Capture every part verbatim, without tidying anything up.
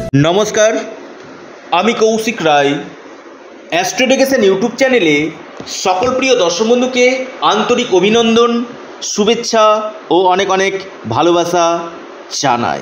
নমস্কার, আমি কৌশিক রায়। অ্যাস্ট্রোডিকেশন ইউটিউব চ্যানেলে সকল প্রিয় দর্শক বন্ধুকে আন্তরিক অভিনন্দন, শুভেচ্ছা ও অনেক অনেক ভালোবাসা জানাই।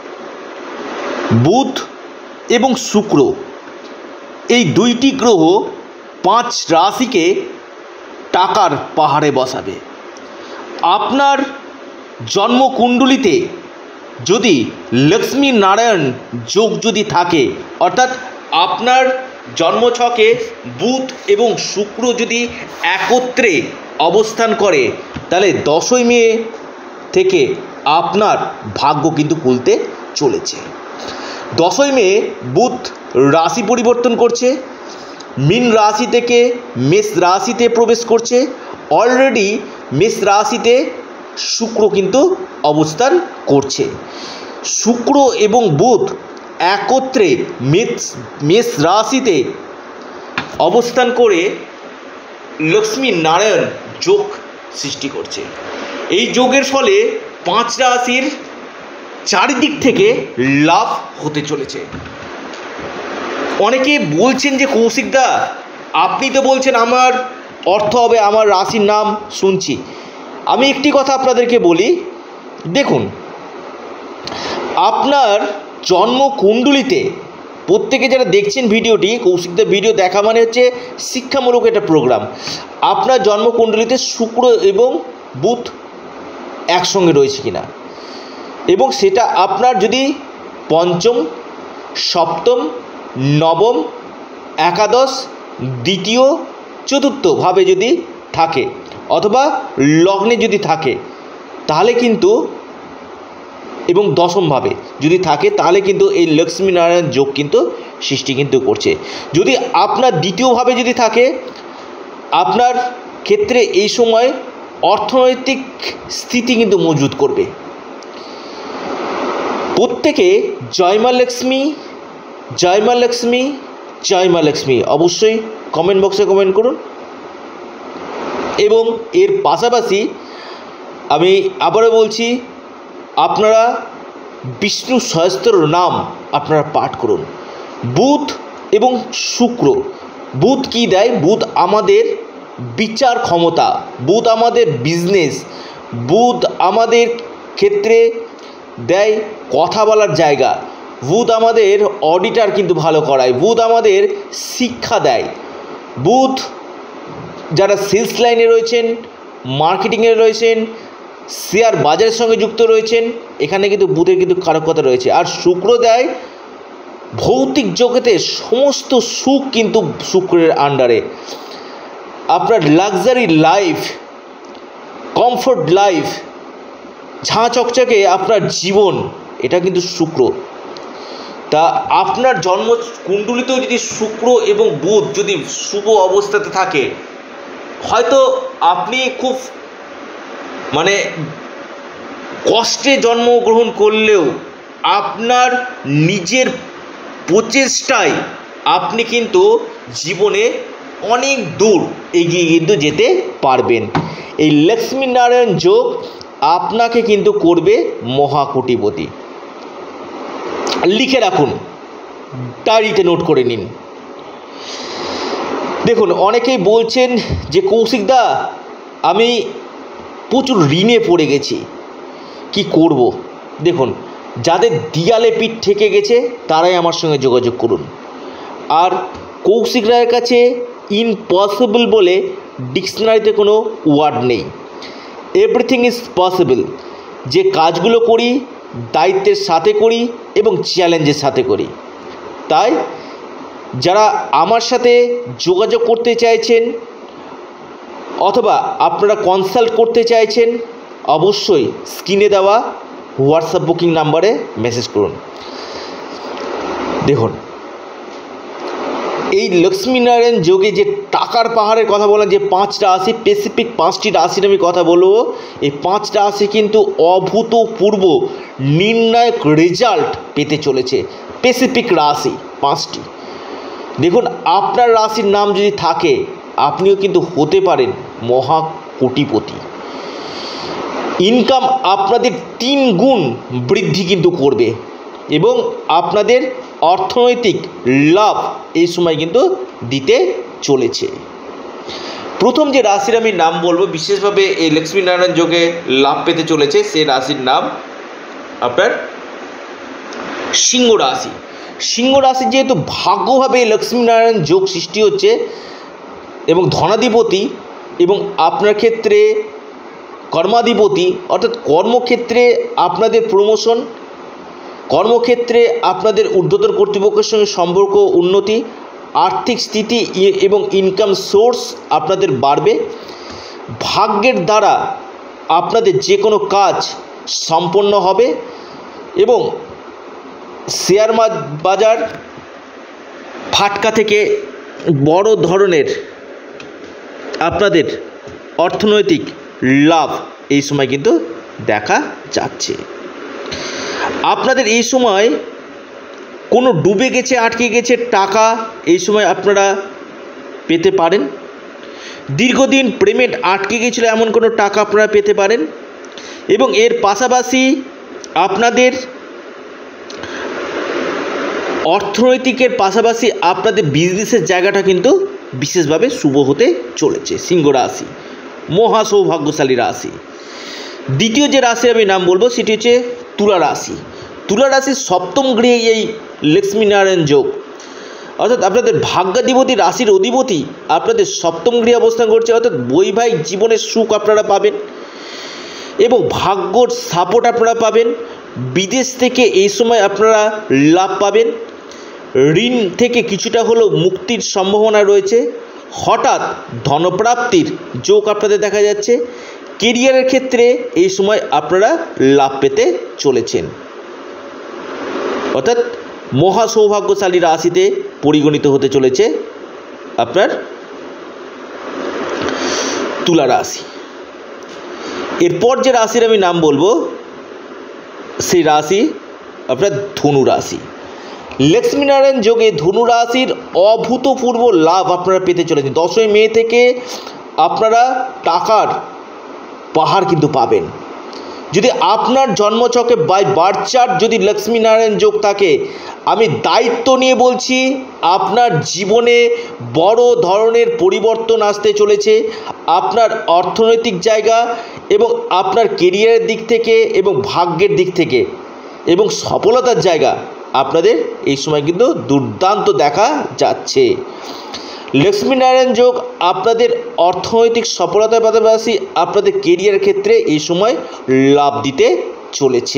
বুধ এবং শুক্র এই দুইটি গ্রহ পাঁচ রাশিকে টাকার পাহাড়ে বসাবে। আপনার জন্মকুণ্ডলিতে যদি লক্ষ্মী নারায়ণ যোগ যদি থাকে, অর্থাৎ আপনার জন্মছকে বুধ এবং শুক্র যদি একত্রে অবস্থান করে, তাহলে দশই মে থেকে আপনার ভাগ্য কিন্তু খুলতে চলেছে। দশই মে বুধ রাশি পরিবর্তন করছে, মীন রাশি থেকে মেষ রাশিতে প্রবেশ করছে। অলরেডি মেষ রাশিতে শুক্র কিন্তু অবস্থান করছে। শুক্র এবং বুধ একত্রে মেষ মেষ রাশিতে অবস্থান করে লক্ষ্মী নারায়ণ যোগ সৃষ্টি করছে। এই যোগের ফলে পাঁচ রাশির চারিদিক থেকে লাভ হতে চলেছে। অনেকে বলছেন যে কৌশিকদা, আপনি তো বলছেন আমার অর্থ হবে, আমার রাশির নাম শুনছি। আমি একটি কথা আপনাদেরকে বলি, দেখুন, আপনার জন্মকুণ্ডলিতে প্রত্যেকে যারা দেখছেন ভিডিওটি, কৌশিকদার ভিডিও দেখা মানে হচ্ছে শিক্ষামূলক একটা প্রোগ্রাম। আপনার জন্মকুণ্ডলিতে শুক্র এবং বুধ একসঙ্গে রয়েছে কিনা, এবং সেটা আপনার যদি পঞ্চম, সপ্তম, নবম, একাদশ, দ্বিতীয়, চতুর্থভাবে যদি থাকে, অথবা লগ্নে যদি থাকে, তাহলে কিন্তু, এবং দশমভাবে যদি থাকে, তাহলে কিন্তু এই লক্ষ্মীনারায়ণ যোগ কিন্তু সৃষ্টি কিন্তু করছে। যদি আপনার দ্বিতীয়ভাবে যদি থাকে, আপনার ক্ষেত্রে এই সময় অর্থনৈতিক স্থিতি কিন্তু মজবুত করবে। প্রত্যেকে জয় মা লক্ষ্মী, জয় মা লক্ষ্মী, জয় মা লক্ষ্মী অবশ্যই কমেন্ট বক্সে কমেন্ট করুন। এবং এর পাশাপাশি আমি আবারও বলছি, আপনারা বিষ্ণু সহস্র নাম আপনারা পাঠ করুন। বুধ এবং শুক্র, বুধ কি দেয়? বুধ আমাদের বিচার ক্ষমতা, বুধ আমাদের বিজনেস, বুধ আমাদের ক্ষেত্রে দেয় কথা বলার জায়গা, বুধ আমাদের অডিটার কিন্তু ভালো করায়, বুধ আমাদের শিক্ষা দেয়। বুধ যারা সেলস লাইনে রয়েছেন, মার্কেটিংয়ে রয়েছেন, শেয়ার বাজারের সঙ্গে যুক্ত রয়েছেন, এখানে কিন্তু বুধের কিন্তু কারকতা রয়েছে। আর শুক্র দেয় ভৌতিক জগতে সমস্ত সুখ কিন্তু শুক্রের আন্ডারে। আপনার লাক্সারি লাইফ, কমফোর্ট লাইফ, ঝাঁ চকচকে আপনার জীবন, এটা কিন্তু শুক্র। তা আপনার জন্ম কুণ্ডলিতেও যদি শুক্র এবং বুধ যদি শুভ অবস্থাতে থাকে, হয়তো আপনি খুব মানে কষ্টে জন্মগ্রহণ করলেও আপনার নিজের প্রচেষ্টায় আপনি কিন্তু জীবনে অনেক দূর এগিয়ে কিন্তু যেতে পারবেন। এই লক্ষ্মীনারায়ণ যোগ আপনাকে কিন্তু করবে মহাকোটিপতি। লিখে রাখুন, ডায়েরিতে নোট করে নিন। দেখুন, অনেকেই বলছেন যে কৌশিকদা, আমি প্রচুর ঋণে পড়ে গেছি, কি করব? দেখুন, যাদের দিয়ালে পিঠ ঠেকে গেছে তারাই আমার সঙ্গে যোগাযোগ করুন। আর কৌশিক রায়ের কাছে ইম্পসিবল বলে ডিকশনারিতে কোনো ওয়ার্ড নেই। Everything is possible. যে কাজগুলো করি দায়িত্বের সাথে করি এবং চ্যালেঞ্জের সাথে করি। তাই যারা আমার সাথে যোগাযোগ করতে চাইছেন অথবা আপনারা কনসাল্ট করতে চাইছেন, অবশ্যই স্ক্রিনে দেওয়া হোয়াটসঅ্যাপ বুকিং নাম্বারে মেসেজ করুন। দেখুন, এই লক্ষ্মীনারায়ণ যোগে যে টাকার পাহাড়ের কথা বলেন, যে পাঁচটা রাশি, স্পেসিফিক পাঁচটি রাশির আমি কথা বলবো, এই পাঁচটা রাশি কিন্তু অভূতপূর্ব নির্ণায়ক রেজাল্ট পেতে চলেছে। স্পেসিফিক রাশি পাঁচটি। দেখুন, আপনার রাশির নাম যদি থাকে, আপনিও কিন্তু হতে পারেন মহা কোটিপতি। ইনকাম আপনাদের তিন গুণ বৃদ্ধি কিন্তু করবে এবং আপনাদের অর্থনৈতিক লাভ এই সময় কিন্তু দিতে চলেছে। প্রথম যে রাশির আমি নাম বলবো বিশেষভাবে এই লক্ষ্মীনারায়ণ যোগে লাভ পেতে চলেছে, সেই রাশির নাম আপনার সিংহ রাশি। সিংহ রাশি যেহেতু ভাগ্যভাবে লক্ষ্মীনারায়ণ যোগ সৃষ্টি হচ্ছে এবং ধনাধিপতি এবং আপনার ক্ষেত্রে কর্মাধিপতি, অর্থাৎ কর্মক্ষেত্রে আপনাদের প্রমোশন, কর্মক্ষেত্রে আপনাদের ঊর্ধ্বতন কর্তৃপক্ষের সঙ্গে সম্পর্ক উন্নতি, আর্থিক স্থিতি এবং ইনকাম সোর্স আপনাদের বাড়বে। ভাগ্যের দ্বারা আপনাদের যে কোনো কাজ সম্পন্ন হবে এবং শেয়ার বাজার ফাটকা থেকে বড় ধরনের আপনাদের অর্থনৈতিক লাভ এই সময় কিন্তু দেখা যাচ্ছে। আপনাদের এই সময় কোনো ডুবে গেছে, আটকে গেছে টাকা এই সময় আপনারা পেতে পারেন। দীর্ঘদিন পেমেন্ট আটকে গিয়েছিল এমন কোনো টাকা আপনারা পেতে পারেন এবং এর পাশাপাশি আপনাদের অর্থনৈতিকের পাশাপাশি আপনাদের বিজনেসের জায়গাটা কিন্তু বিশেষভাবে শুভ হতে চলেছে। সিংহ রাশি মহা সৌভাগ্যশালী রাশি। দ্বিতীয় যে রাশির আমি নাম বলবো সেটি হচ্ছে তুলা রাশি। তুলা রাশির সপ্তম গৃহে এই লক্ষ্মীনারায়ণ যোগ, অর্থাৎ আপনাদের ভাগ্যাধিপতি রাশির অধিপতি আপনাদের সপ্তম গৃহে অবস্থান করছে, অর্থাৎ বৈবাহিক জীবনের সুখ আপনারা পাবেন এবং ভাগ্যর সাপোর্ট আপনারা পাবেন। বিদেশ থেকে এই সময় আপনারা লাভ পাবেন। ঋণ থেকে কিছুটা হলেও মুক্তির সম্ভাবনা রয়েছে। হঠাৎ ধনপ্রাপ্তির যোগ আপনাদের দেখা যাচ্ছে। কেরিয়ারের ক্ষেত্রে এই সময় আপনারা লাভ পেতে চলেছেন, অর্থাৎ মহা সৌভাগ্যশালী রাশিতে পরিগণিত হতে চলেছে আপনার তুলা রাশি। এরপর যে রাশির আমি নাম বলবো সেই রাশি আপনার ধনু রাশি। লক্ষ্মীনারায়ণ যোগে ধনু রাশির অভূতপূর্ব লাভ আপনারা পেতে চলেছেন। দশই মে থেকে আপনারা টাকার পাহাড় কিন্তু পাবেন। যদি আপনার জন্মছকে বাই বার্থ চার্ট যদি লক্ষ্মীনারায়ণ যোগ থাকে, আমি দায়িত্ব নিয়ে বলছি আপনার জীবনে বড় ধরনের পরিবর্তন আসতে চলেছে। আপনার অর্থনৈতিক জায়গা এবং আপনার কেরিয়ারের দিক থেকে এবং ভাগ্যের দিক থেকে এবং সফলতার জায়গা আপনাদের এই সময় কিন্তু দুর্দান্ত দেখা যাচ্ছে। লক্ষ্মীনারায়ণ যোগ আপনাদের অর্থনৈতিক সফলতার পাশাপাশি আপনাদের কেরিয়ার ক্ষেত্রে এই সময় লাভ দিতে চলেছে।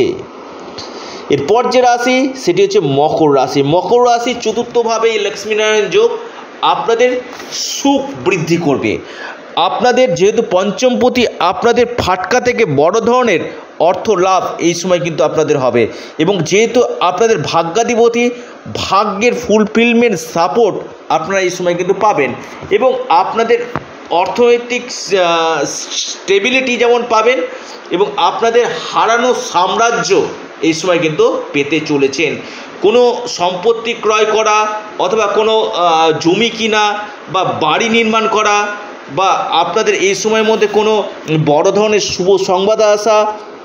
এরপর যে রাশি সেটি হচ্ছে মকর রাশি। মকর রাশি চতুর্থভাবে এই লক্ষ্মীনারায়ণ যোগ আপনাদের সুখ বৃদ্ধি করবে। আপনাদের যেহেতু পঞ্চমপতি আপনাদের ফাটকা থেকে বড় ধরনের অর্থ লাভ এই সময় কিন্তু আপনাদের হবে এবং যেহেতু আপনাদের ভাগ্যাধিপতি ভাগ্যের ফুলফিলমেন্ট সাপোর্ট আপনারা এই সময় কিন্তু পাবেন এবং আপনাদের অর্থনৈতিক স্টেবিলিটি যেমন পাবেন এবং আপনাদের হারানো সাম্রাজ্য এই সময় কিন্তু পেতে চলেছেন। কোনো সম্পত্তি ক্রয় করা অথবা কোনো জমি কিনা বা বাড়ি নির্মাণ করা বা আপনাদের এই সময়ের মধ্যে কোনো বড় ধরনের শুভ সংবাদ আসা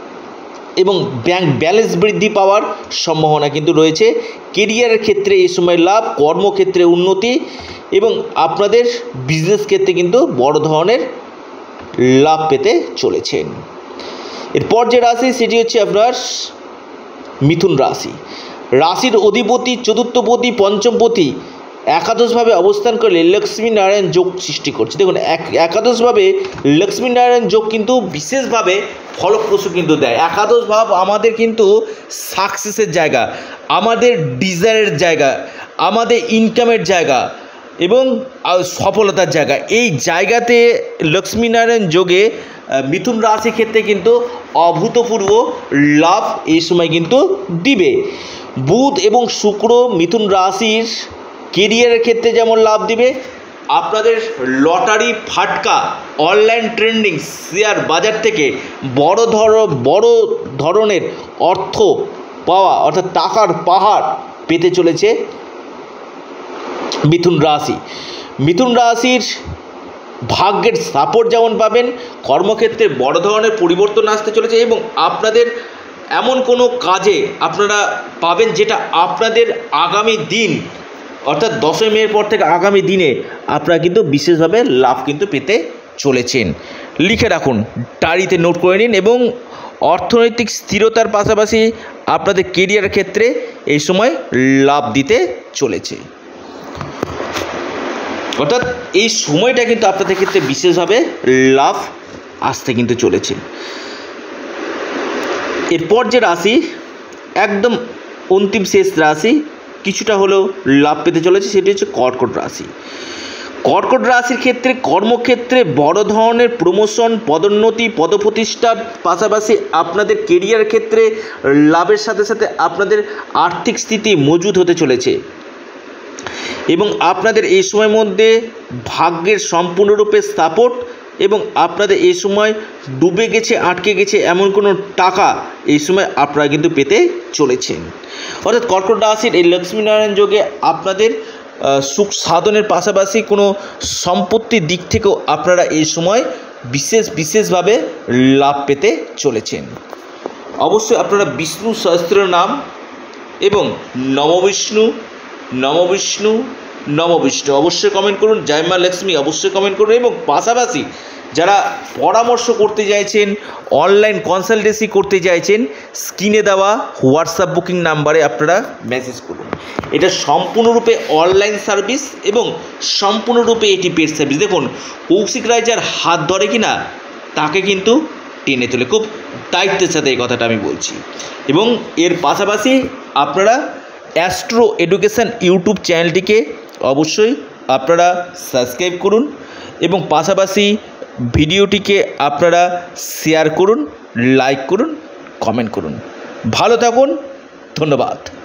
এবং ব্যাংক ব্যালেন্স বৃদ্ধি পাওয়ার সম্ভাবনা কিন্তু রয়েছে। কেরিয়ারের ক্ষেত্রে এই সময় লাভ, কর্মক্ষেত্রে উন্নতি এবং আপনাদের বিজনেস ক্ষেত্রে কিন্তু বড় ধরনের লাভ পেতে চলেছেন। এরপর যে রাশি সেটি হচ্ছে আপনার মিথুন রাশি। রাশির অধিপতি চতুর্থপতি পঞ্চমপতি একাদশভাবে অবস্থান করলে লক্ষ্মীনারায়ণ যোগ সৃষ্টি করছে। দেখুন এক একাদশভাবে লক্ষ্মীনারায়ণ যোগ কিন্তু বিশেষভাবে ফলপ্রসূ কিন্তু দেয়। একাদশ ভাব আমাদের কিন্তু সাকসেসের জায়গা, আমাদের ডিজায়ারের জায়গা, আমাদের ইনকামের জায়গা এবং সফলতার জায়গা। এই জায়গাতে লক্ষ্মীনারায়ণ যোগে মিথুন রাশির ক্ষেত্রে কিন্তু অভূতপূর্ব লাভ এই সময় কিন্তু দিবে। বুধ এবং শুক্র মিথুন রাশির কেরিয়ারের ক্ষেত্রে যেমন লাভ দিবে, আপনাদের লটারি ফাটকা অনলাইন ট্রেন্ডিং শেয়ার বাজার থেকে বড় ধর বড় ধরনের অর্থ পাওয়া অর্থাৎ টাকার পাহাড় পেতে চলেছে মিথুন রাশি। মিথুন রাশির ভাগ্যের সাপোর্ট যেমন পাবেন, কর্মক্ষেত্রে বড় ধরনের পরিবর্তন আসতে চলেছে এবং আপনাদের এমন কোনো কাজে আপনারা পাবেন যেটা আপনাদের আগামী দিন অর্থাৎ দশই মের পর থেকে আগামী দিনে আপনারা কিন্তু বিশেষভাবে লাভ কিন্তু পেতে চলেছেন। লিখে রাখুন, ডায়েরিতে নোট করে নিন এবং অর্থনৈতিক স্থিরতার পাশাপাশি আপনাদের কেরিয়ার ক্ষেত্রে এই সময় লাভ দিতে চলেছে। অর্থাৎ এই সময়টা কিন্তু আপনাদের ক্ষেত্রে বিশেষভাবে লাভ আসতে কিন্তু চলেছে। এরপর যে রাশি একদম অন্তিম শেষ রাশি কিছুটা হলেও লাভ পেতে চলেছে সেটি হচ্ছে কর্কট রাশি। কর্কট রাশির ক্ষেত্রে কর্মক্ষেত্রে বড় ধরনের প্রমোশন, পদোন্নতি, পদপ্রতিষ্ঠার পাশাপাশি আপনাদের কেরিয়ার ক্ষেত্রে লাভের সাথে সাথে আপনাদের আর্থিক স্থিতি মজবুত হতে চলেছে এবং আপনাদের এই সময়ের মধ্যে ভাগ্যের সম্পূর্ণরূপে সাপোর্ট এবং আপনাদের এই সময় ডুবে গেছে, আটকে গেছে এমন কোনো টাকা এই সময় আপনারা কিন্তু পেতে চলেছেন। অর্থাৎ কর্কট রাশির এই লক্ষ্মীনারায়ণ যোগে আপনাদের সুখ সাধনের পাশাপাশি কোনো সম্পত্তির দিক থেকেও আপনারা এই সময় বিশেষ বিশেষভাবে লাভ পেতে চলেছেন। অবশ্যই আপনারা বিষ্ণু সহস্র নাম এবং নমবিষ্ণু নমবিষ্ণু নমবিষ্ণু অবশ্যই কমেন্ট করুন। জয় মা লক্ষ্মী অবশ্যই কমেন্ট করুন এবং পাশাপাশি যারা পরামর্শ করতে চাইছেন, অনলাইন কনসালটেন্সি করতে চাইছেন, স্ক্রিনে দেওয়া হোয়াটসঅ্যাপ বুকিং নাম্বারে আপনারা মেসেজ করুন। এটা সম্পূর্ণরূপে অনলাইন সার্ভিস এবং সম্পূর্ণরূপে এটি পেড সার্ভিস। দেখুন কৌশিক রায় যার হাত ধরে কিনা তাকে কিন্তু টেনে তোলে, খুব দায়িত্বের সাথে এই কথাটা আমি বলছি। এবং এর পাশাপাশি আপনারা অ্যাস্ট্রো এডুকেশন ইউটিউব চ্যানেলটিকে অবশ্যই আপনারা সাবস্ক্রাইব করুন এবং পাশাপাশি ভিডিওটিকে আপনারা শেয়ার করুন, লাইক করুন, কমেন্ট করুন। ভালো থাকুন, ধন্যবাদ।